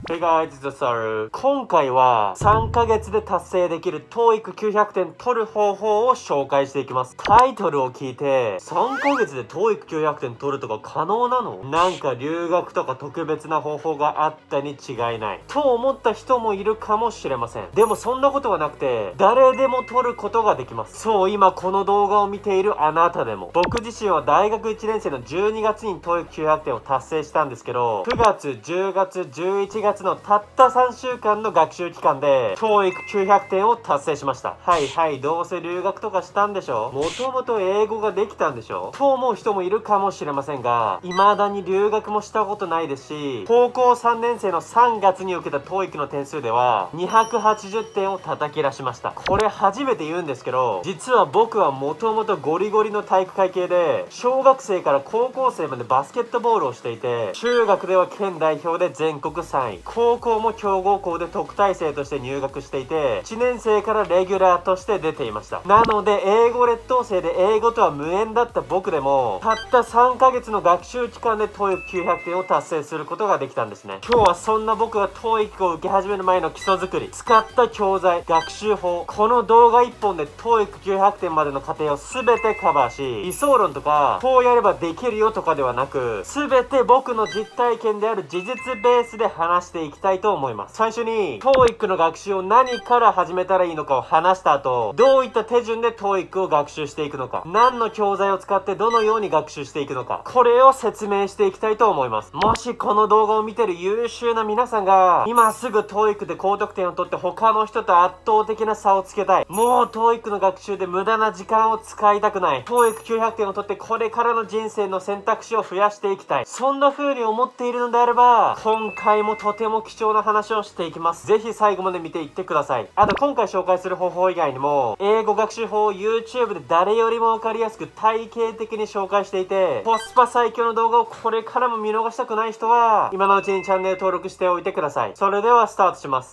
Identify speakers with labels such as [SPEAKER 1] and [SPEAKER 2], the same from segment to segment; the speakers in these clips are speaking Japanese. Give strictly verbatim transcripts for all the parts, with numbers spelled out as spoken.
[SPEAKER 1] Hey guys, it's Saru。今回はさんかげつで達成できる トーイックきゅうひゃくてん取る方法を紹介していきます。タイトルを聞いてさんかげつで トーイックきゅうひゃくてん取るとか可能なの？なんか留学とか特別な方法があったに違いないと思った人もいるかもしれません。でもそんなことはなくて誰でも取ることができます。そう、今この動画を見ているあなたでも。僕自身は大学いちねん生のじゅうにがつに トーイックきゅうひゃくてんを達成したんですけど、くがつ、じゅうがつ、じゅういちがつのたったさんしゅうかんの学習期間で トーイックきゅうひゃくてんを達成しました。はいはい、どうせ留学とかしたんでしょ？もともと英語ができたんでしょと思う人もいるかもしれませんが、未だに留学もしたことないですし、高校さんねん生のさんがつに受けた トーイック の点数ではにひゃくはちじゅってんを叩き出しました。これ初めて言うんですけど、実は僕はもともとゴリゴリの体育会系で、小学生から高校生までバスケットボールをしていて、中学では県代表で全国さんい、高校も強豪校で特待生として入学していて、いちねん生からレギュラーとして出ていました。なので英語劣等生で英語とは無縁だった僕でも、たったさんかげつの学習期間で トーイックきゅうひゃくてんを達成することができたんですね。今日はそんな僕が トーイック を受け始める前の基礎作り、使った教材、学習法、この動画いっぽんで トーイックきゅうひゃくてんまでの過程を全てカバーし、理想論とかこうやればできるよとかではなく、全て僕の実体験である事実ベースで話していきたいと思います。最初に トーイック の学習を何から始めたらいいのかを話した後、どういった手順で トーイック を学習していくのか、何の教材を使ってどのように学習していくのか、これを説明していきたいと思います。もしこの動画を見てる優秀な皆さんが今すぐ トーイック で高得点を取って他の人と圧倒的な差をつけたい、もう トーイック の学習で無駄な時間を使いたくない、 トーイックきゅうひゃくてんを取ってこれからの人生の選択肢を増やしていきたい、そんな風に思っているのであれば、今回もとても貴重な話をしていきます。ぜひ最後まで見ていってください。あと今回紹介する方法以外にも、英語学習法を YouTube で誰よりも分かりやすく体系的に紹介していて、コスパ最強の動画をこれからも見逃したくない人は今のうちにチャンネル登録しておいてください。それではスタートします。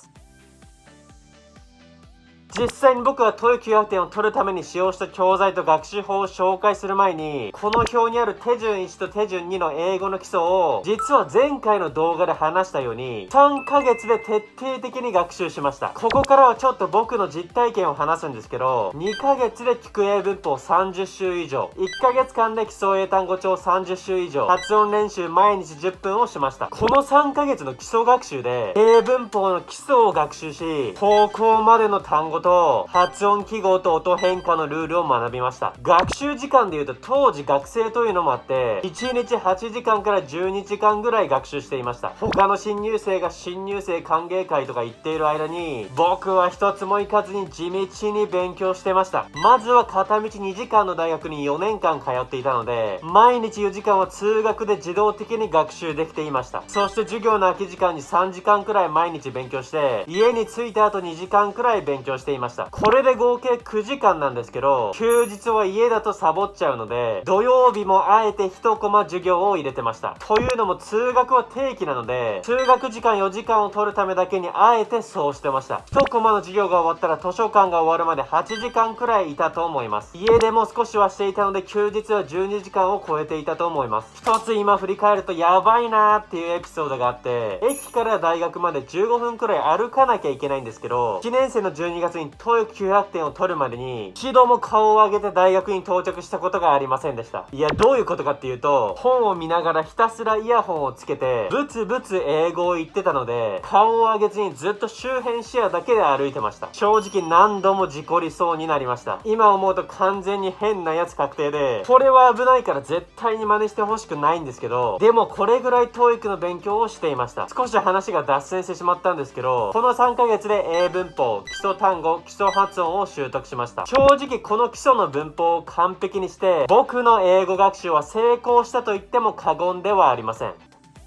[SPEAKER 1] 実際に僕は トーイックきゅうひゃくてんを取るために使用した教材と学習法を紹介する前に、この表にある手順いちと手順にの英語の基礎を、実は前回の動画で話したようにさんかげつで徹底的に学習しました。ここからはちょっと僕の実体験を話すんですけど、にかげつで聞く英文法さんじゅっしゅう以上、いっかげつかんで基礎英単語帳さんじゅっしゅう以上、発音練習毎日じゅっぷんをしました。このさんかげつの基礎学習で英文法の基礎を学習し、高校までの単語と発音記号と音変化のルールを学びました。学習時間でいうと当時学生というのもあっていちにちはちじかんからじゅうにじかんぐらい学習していました。他の新入生が新入生歓迎会とか行っている間に僕は一つも行かずに地道に勉強してました。まずは片道にじかんの大学によねんかん通っていたので、毎日よじかんは通学で自動的に学習できていました。そして授業の空き時間にさんじかんくらい毎日勉強して、家に着いた後にじかんくらい勉強していました。これで合計くじかんなんですけど、休日は家だとサボっちゃうので、土曜日もあえていちコマ授業を入れてました。というのも通学は定期なので、通学時間よじかんを取るためだけにあえてそうしてました。いちコマの授業が終わったら図書館が終わるまではちじかんくらいいたと思います。家でも少しはしていたので休日はじゅうにじかんを超えていたと思います。一つ今振り返るとやばいなーっていうエピソードがあって、駅から大学までじゅうごふんくらい歩かなきゃいけないんですけど、いちねん生のじゅうにがつにトーイックきゅうひゃくてんを取るまでに一度も顔を上げて大学に到着したことがありませんでした。いや、どういうことかっていうと、本を見ながらひたすらイヤホンをつけてブツブツ英語を言ってたので、顔を上げずにずっと周辺視野だけで歩いてました。正直何度も事故りそうになりました。今思うと完全に変なやつ確定で、これは危ないから絶対に真似してほしくないんですけど、でもこれぐらい トーイック の勉強をしていました。少し話が脱線してしまったんですけど、このさんかげつで英文法、基礎単語、基礎発音を習得しました。正直この基礎の文法を完璧にして僕の英語学習は成功したと言っても過言ではありません。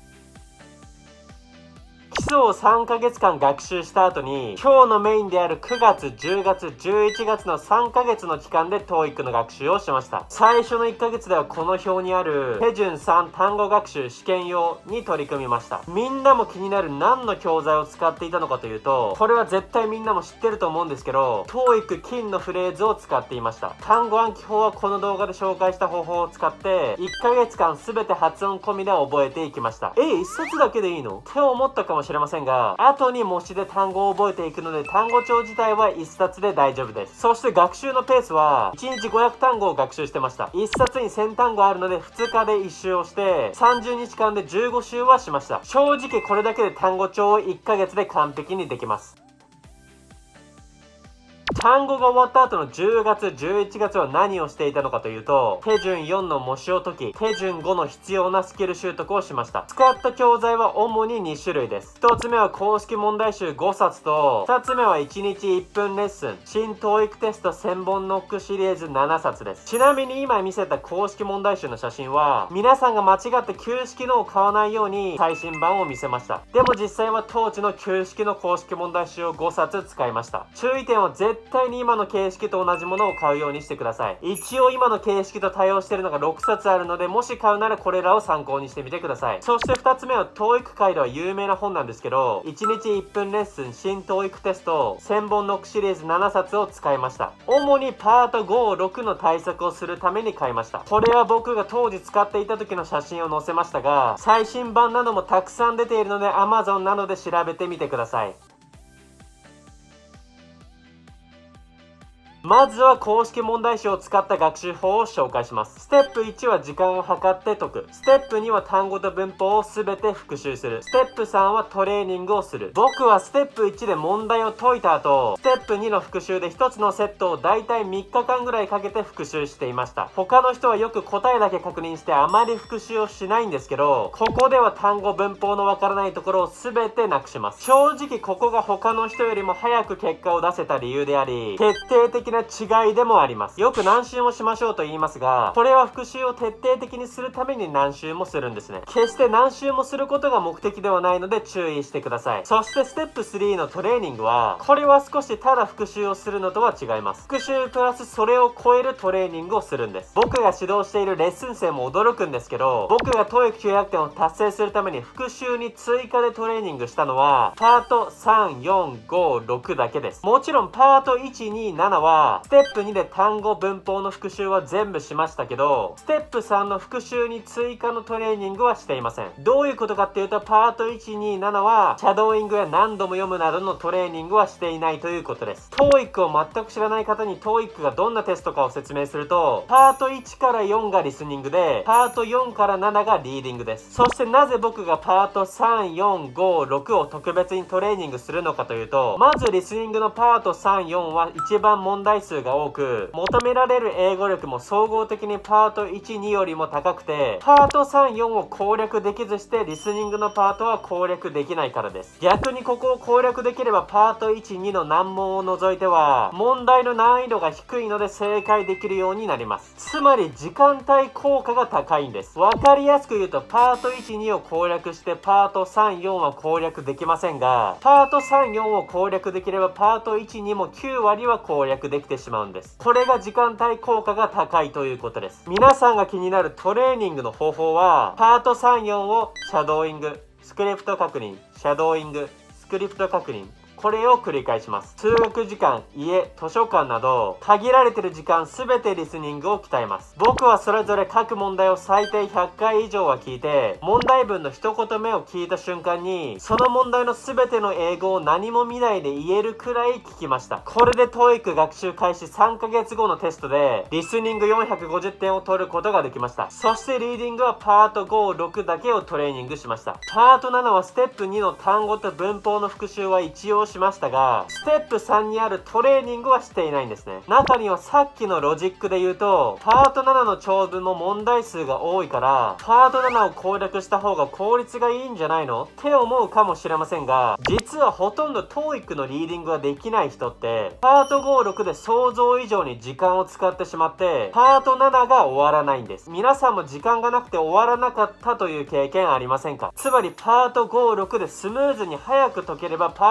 [SPEAKER 1] 基礎をさんかげつかん学習した後に、今日のメインであるくがつ、じゅうがつ、じゅういちがつのさんかげつの期間で トーイック の学習をしました。最初のいっかげつではこの表にある手順さん単語学習試験用に取り組みました。みんなも気になる何の教材を使っていたのかというと、これは絶対みんなも知ってると思うんですけど、トーイック 金のフレーズを使っていました。単語暗記法はこの動画で紹介した方法を使っていっかげつかん全て発音込みで覚えていきました。え、一冊だけでいいのって思ったかもしれれませんが、後に模試で単語を覚えていくので、単語帳自体はいっさつで大丈夫です。そして学習のペースはいちにちごひゃくたんごを学習してました。いっさつにせんたんごあるのでふつかでいっしゅうをしてさんじゅうにちかんでじゅうごしゅうはしました。正直これだけで単語帳をいっかげつで完璧にできます。単語が終わった後のじゅうがつ、じゅういちがつは何をしていたのかというと、手順よんの模試を解き、手順ごの必要なスキル習得をしました。使った教材は主ににしゅるいです。ひとつめは公式問題集ごさつと、ふたつめはいちにちいっぷんレッスン、新 トーイック テストせんぼんノックシリーズななさつです。ちなみに今見せた公式問題集の写真は、皆さんが間違って旧式のを買わないように最新版を見せました。でも実際は当時の旧式の公式問題集をごさつ使いました。注意点は絶対絶対に今の形式と同じものを買うようにしてください。一応今の形式と対応しているのがろくさつあるので、もし買うならこれらを参考にしてみてください。そしてふたつめは トーイック 界では有名な本なんですけど、いちにちいっぷんレッスン新 トーイック テストせんぼんノックシリーズななさつを使いました。主にパートご、ろくの対策をするために買いました。これは僕が当時使っていた時の写真を載せましたが、最新版などもたくさん出ているので アマゾン などで調べてみてください。まずは公式問題集を使った学習法を紹介します。ステップいちは時間を計って解く。ステップには単語と文法を全て復習する。ステップさんはトレーニングをする。僕はステップいちで問題を解いた後、ステップにの復習でひとつのセットをだいたいみっかかんぐらいかけて復習していました。他の人はよく答えだけ確認してあまり復習をしないんですけど、ここでは単語文法のわからないところを全てなくします。正直ここが他の人よりも早く結果を出せた理由であり、決定的な違いでもあります。よく何周もしましょうと言いますが、これは復習を徹底的にするために何周もするんですね。決して何周もすることが目的ではないので注意してください。そしてステップスリーのトレーニングは、これは少しただ復習をするのとは違います。復習プラスそれを超えるトレーニングをするんです。僕が指導しているレッスン生も驚くんですけど、僕が トーイックきゅうひゃくてんを達成するために復習に追加でトレーニングしたのはパートさん、よん、ご、ろくだけです。もちろんパートいち、に、ななはステップにで単語文法の復習は全部しましたけど、ステップさんの復習に追加のトレーニングはしていません。どういうことかっていうと、パートいち、に、ななはシャドーイングや何度も読むなどのトレーニングはしていないということです。トーイック を全く知らない方に トーイック がどんなテストかを説明すると、パートいちからよんがリスニングで、パートよんからなながリーディングです。そしてなぜ僕がパートさん、よん、ご、ろくを特別にトレーニングするのかというと、まずリスニングのパートさん、よんは一番問題数が多く、求められる英語力も総合的にパートいち、によりも高くて、パートさん、よんを攻略できずしてリスニングのパートは攻略できないからです。逆にここを攻略できればパートいち、にの難問を除いては問題の難易度が低いので正解できるようになります。つまり時間帯効果が高いんです。わかりやすく言うと、パートいち、にを攻略してパートさん、よんは攻略できませんが、パートさん、よんを攻略できればパートいち、にもきゅうわりは攻略できてしまうんです。これが時間帯効果が高いということです。皆さんが気になるトレーニングの方法は、パートさん、よんをシャドーイング、スクリプト確認、シャドーイング、スクリプト確認、これを繰り返します。通学時間、家、図書館など限られている時間すべてリスニングを鍛えます。僕はそれぞれ各問題を最低ひゃっかい以上は聞いて、問題文の一言目を聞いた瞬間にその問題のすべての英語を何も見ないで言えるくらい聞きました。これで トーイック 学習開始さんかげつごのテストでリスニングよんひゃくごじゅってんを取ることができました。そしてリーディングはパートご、ろくだけをトレーニングしました。パートななはステップにの単語と文法の復習は一応しましたが、ステップさんにあるトレーニングはしていないんですね。中にはさっきのロジックで言うと、パートななの長文も問題数が多いから、パートななを攻略した方が効率がいいんじゃないのって思うかもしれませんが、実はほとんど トーイック のリーディングができない人って、パートご、ろくで想像以上に時間を使ってしまって、パートななが終わらないんです。皆さんも時間がなくて終わらなかったという経験ありませんか？つまりパートご、ろくでスムーズに早く解ければパートなな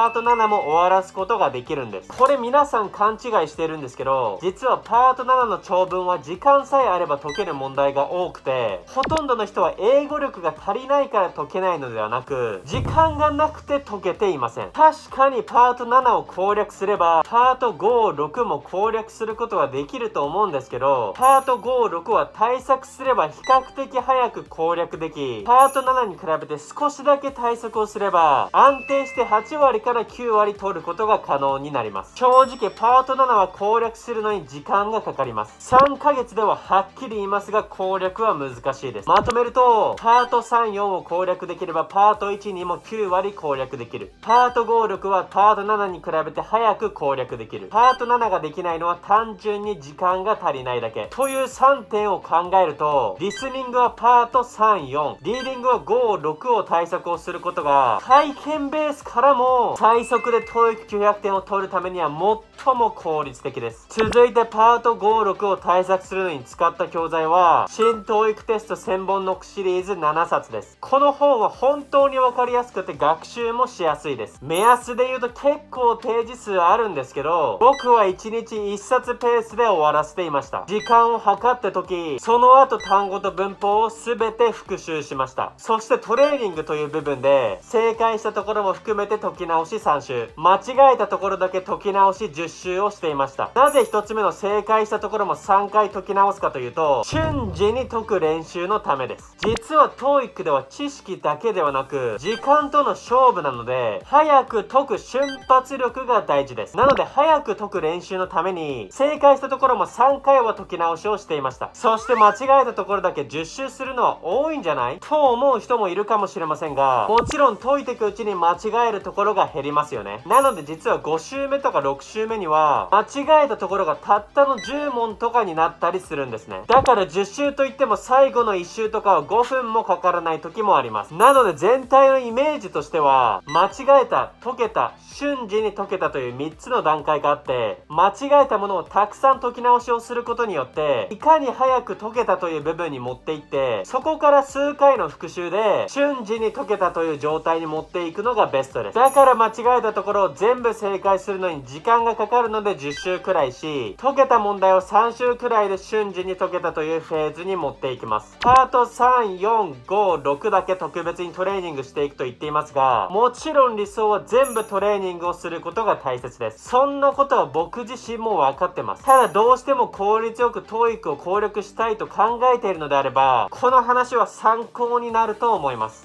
[SPEAKER 1] なも終わらすことができるんです。これ皆さん勘違いしてるんですけど、実はパートななの長文は時間さえあれば解ける問題が多くて、ほとんどの人は英語力が足りないから解けないのではなく、時間がなくて解けていません。確かにパートななを攻略すればパートご、ろくも攻略することができると思うんですけど、パートご、ろくは対策すれば比較的早く攻略でき、パートななに比べて少しだけ対策をすれば安定してはちわりからきゅうわり取ることが可能になります。正直パートななは攻略するのに時間がかかります。さんかげつでははっきり言いますが攻略は難しいです。まとめると、パートさん、よんを攻略できればパートいち、にもきゅうわり攻略できる。パートご、ろくはパートななに比べて早く攻略できる。パートななができないのは単純に時間が足りないだけというさんてんを考えると、リスニングはパートさん、よん、リーディングはご、ろくを対策をすることが体験ベースからも最速で トーイックきゅうひゃくてんを取るためには最も効率的です。続いてパートご、ろくを対策するのに使った教材は新 トーイック テストせんぼんノックシリーズななさつです。この本は本当にわかりやすくて学習もしやすいです。目安で言うと結構ページ数あるんですけど、僕はいちにちいっさつペースで終わらせていました。時間を計った時、その後単語と文法を全て復習しました。そしてトレーニングという部分で正解したところも含めて解き直しさんしゅう、間違えたところだけ解き直しじゅっしゅうをしていました。なぜひとつめの正解したところもさんかい解き直すかというと、瞬時に解く練習のためです。実は トーイック では知識だけではなく時間との勝負なので、早く解く瞬発力が大事です。なので早く解く練習のために正解したところもさんかいは解き直しをしていました。そして間違えたところだけじゅっしゅうするのは多いんじゃないと思う人もいるかもしれませんが、もちろん解いていくうちに間違えるところが減りますよね。なので実はごしゅうめとかろくしゅうめには間違えたところがたったのじゅうもんとかになったりするんですね。だからじゅっしゅうといっても最後のいっしゅうとかはごふんもかからない時もあります。なので全体のイメージとしては、間違えた、解けた、瞬時に解けたというみっつの段階があって、間違えたものをたくさん解き直しをすることによっていかに早く解けたという部分に持っていって、そこから数回の復習で瞬時に解けたという状態に持っていくのがベストです。だから間違えたところを全部正解するのに時間がかかるのでじゅっしゅうくらいし、解けた問題をさんしゅうくらいで瞬時に解けたというフェーズに持っていきます。パートさん、よん、ご、ろくだけ特別にトレーニングしていくと言っていますが、もちろん理想は全部トレーニングをすることが大切です。そんなことは僕自身も分かってます。ただどうしても効率よく トーイック を攻略したいと考えているのであれば、この話は参考になると思います。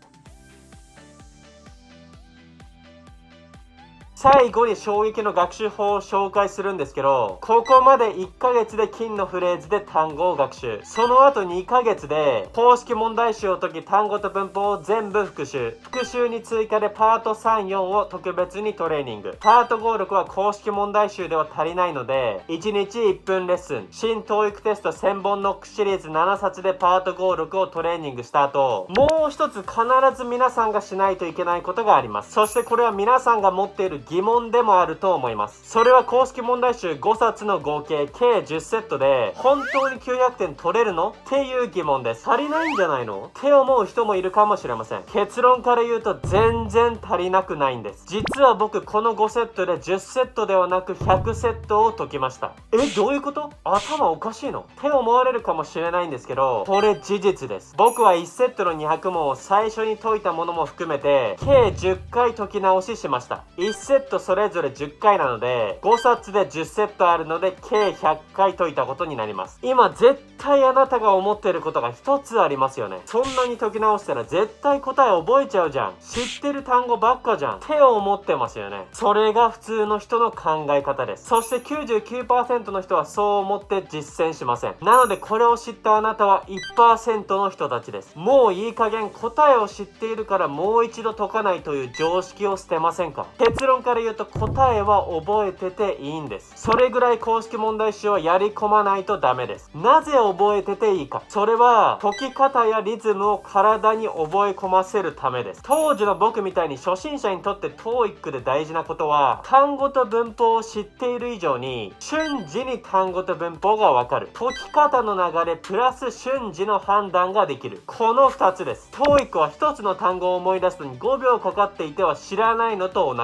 [SPEAKER 1] 最後に衝撃の学習法を紹介するんですけど、ここまでいっかげつで金のフレーズで単語を学習、その後にかげつで公式問題集を解き単語と文法を全部復習、復習に追加でパートさん、よんを特別にトレーニング、パートご、ろくは公式問題集では足りないのでいちにちいっぷんレッスン、新 トーイック テストせんぼんノックシリーズななさつでパートご、ろくをトレーニングした後、もう一つ必ず皆さんがしないといけないことがあります。そしてこれは皆さんが持っている疑問でもあると思います。それは公式問題集ごさつの合計計じゅっセットで本当にきゅうひゃくてん取れるのっていう疑問です。足りないんじゃないのって思う人もいるかもしれません。結論から言うと全然足りなくないんです。実は僕このごセットでじゅっセットではなくひゃくセットを解きました。え、どういうこと？頭おかしいの？って思われるかもしれないんですけど、これ事実です。僕はいちセットのにひゃくもんを最初に解いたものも含めて計じゅっかい解き直ししました。いちセットそれぞれじゅっかいなのでごさつでじゅっセットあるので計ひゃっかい解いたことになります。今絶対あなたが思っていることが一つありますよね。そんなに解き直したら絶対答え覚えちゃうじゃん、知ってる単語ばっかじゃんって思ってますよね。それが普通の人の考え方です。そして きゅうじゅうきゅうパーセント の人はそう思って実践しません。なのでこれを知ったあなたは いちパーセント の人たちです。もういい加減答えを知っているからもう一度解かないという常識を捨てませんか？結論から言うと答えは覚えてていいんです。それぐらい公式問題集をやり込まないとダメです。なぜ覚えてていいか、それは解き方やリズムを体に覚え込ませるためです。当時の僕みたいに初心者にとって トーイック で大事なことは単語と文法を知っている以上に瞬時に単語と文法がわかる、解き方の流れプラス瞬時の判断ができる、このふたつです。 トーイック はひとつの単語を思い出すのにごびょうかかっていては知らないのと同じです。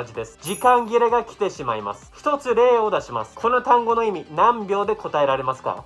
[SPEAKER 1] 時間切れが来てしまいます。一つ例を出します。この単語の意味何秒で答えられますか？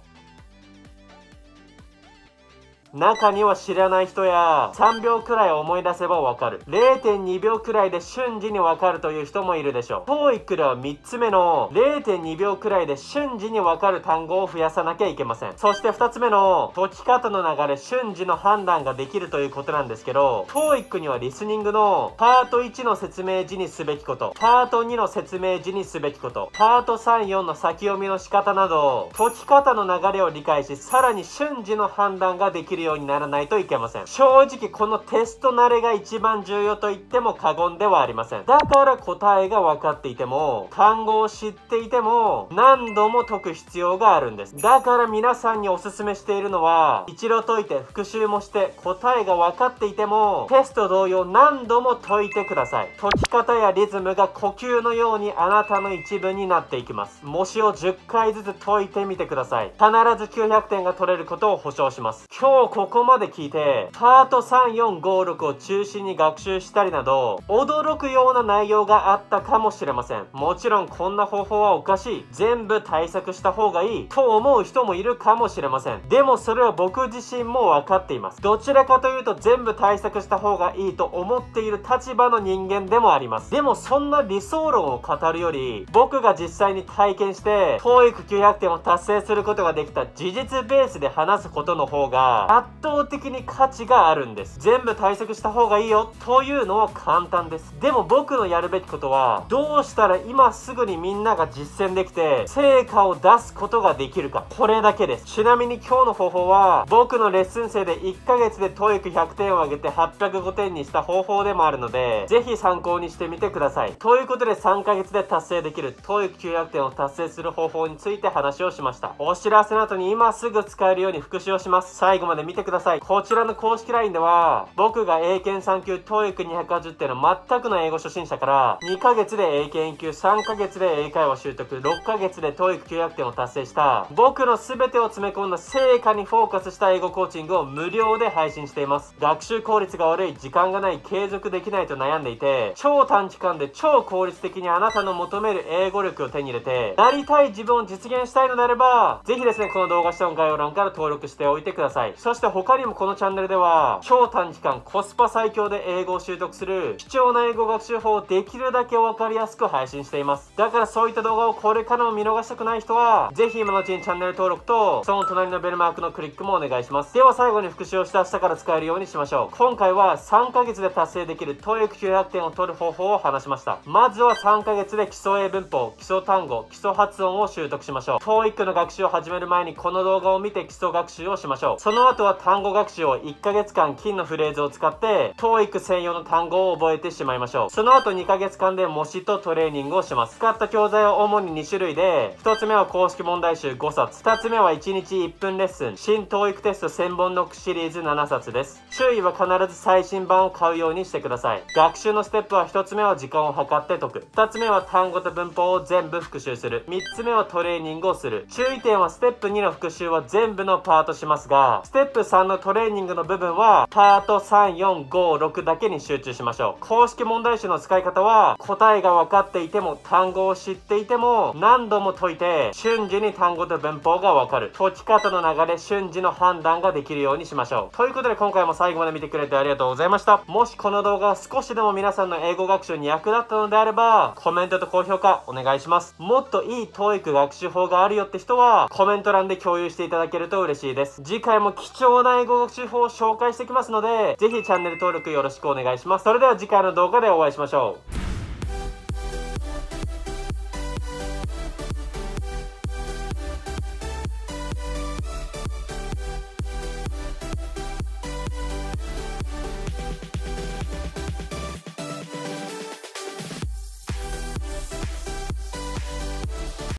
[SPEAKER 1] 中には知らない人やさんびょうくらい思い出せばわかる、れいてんにびょうくらいで瞬時にわかるという人もいるでしょう。 トーイック ではみっつめの れいてんにびょうくらいで瞬時にわかる単語を増やさなきゃいけません。そしてふたつめの解き方の流れ瞬時の判断ができるということなんですけど、 トーイック にはリスニングのパートいちの説明時にすべきこと、パートにの説明時にすべきこと、パートさん、よんの先読みの仕方など解き方の流れを理解し、さらに瞬時の判断ができるようにならないといけません。正直このテスト慣れが一番重要と言っても過言ではありません。だから答えが分かっていても単語を知っていても何度も解く必要があるんです。だから皆さんにおすすめしているのは、一度解いて復習もして答えが分かっていてもテスト同様何度も解いてください。解き方やリズムが呼吸のようにあなたの一部になっていきます。模試をじゅっかいずつ解いてみてください。必ずきゅうひゃくてんが取れることを保証します。今日ここまで聞いてパートさん、よん、ご、ろくを中心に学習したりなど驚くような内容があったかもしれません。もちろんこんな方法はおかしい、全部対策した方がいいと思う人もいるかもしれません。でもそれは僕自身も分かっています。どちらかというと全部対策した方がいいと思っている立場の人間でもあります。でもそんな理想論を語るより、僕が実際に体験して トーイックきゅうひゃくてんを達成することができた事実ベースで話すことの方が圧倒的に価値があるんです。全部対策した方がいいよというのは簡単です。でも僕のやるべきことは、どうしたら今すぐにみんなが実践できて成果を出すことができるか、これだけです。ちなみに今日の方法は僕のレッスン生でいっかげつで トーイックひゃくてんを上げてはっぴゃくごてんにした方法でもあるので、ぜひ参考にしてみてください。ということでさんかげつで達成できる トーイックきゅうひゃくてんを達成する方法について話をしました。お知らせの後に今すぐ使えるように復習をします。最後まで見てください。こちらの公式 ライン では僕が英検さん級 トーイックにひゃくはちじゅってんの全くの英語初心者からにかげつで英検いっ級、さんかげつで英会話習得、ろっかげつで トーイックきゅうひゃくてんを達成した僕の全てを詰め込んだ成果にフォーカスした英語コーチングを無料で配信しています。学習効率が悪い、時間がない、継続できないと悩んでいて、超短期間で超効率的にあなたの求める英語力を手に入れてなりたい自分を実現したいのであれば、ぜひですねこの動画下の概要欄から登録しておいてください。そして他にもこのチャンネルでは超短期間コスパ最強で英語を習得する貴重な英語学習法をできるだけ分かりやすく配信しています。だからそういった動画をこれからも見逃したくない人はぜひ今のうちにチャンネル登録とその隣のベルマークのクリックもお願いします。では最後に復習をした明日から使えるようにしましょう。今回はさんかげつで達成できる トーイックきゅうひゃくてんを取る方法を話しました。まずはさんかげつで基礎英文法、基礎単語、基礎発音を習得しましょう。 トーイック の学習を始める前にこの動画を見て基礎学習をしましょう。その後は単語学習をいっかげつかん金のフレーズを使って トーイック 専用の単語を覚えてしまいましょう。その後にかげつかんで模試とトレーニングをします。使った教材は主ににしゅるいで、ひとつめは公式問題集ごさつ、ふたつめはいちにちいっぷんレッスン新 トーイック テストせんぼんノックシリーズななさつです。注意は必ず最新版を買うようにしてください。学習のステップはひとつめは時間を計って解く、ふたつめは単語と文法を全部復習する、みっつめはトレーニングをする。注意点はステップにの復習は全部のパートしますが、ステップさんのトレーニングの部分はパートさん、よん、ご、ろくだけに集中しましょう。公式問題集の使い方は答えが分かっていても単語を知っていても何度も解いて瞬時に単語と文法が分かる、解き方の流れ瞬時の判断ができるようにしましょう。ということで今回も最後まで見てくれてありがとうございました。もしこの動画が少しでも皆さんの英語学習に役立ったのであればコメントと高評価お願いします。もっといい トーイック 学習法があるよって人はコメント欄で共有していただけると嬉しいです。次回も貴重な英語学習法を紹介していきますのでぜひチャンネル登録よろしくお願いします。それでは次回の動画でお会いしましょう。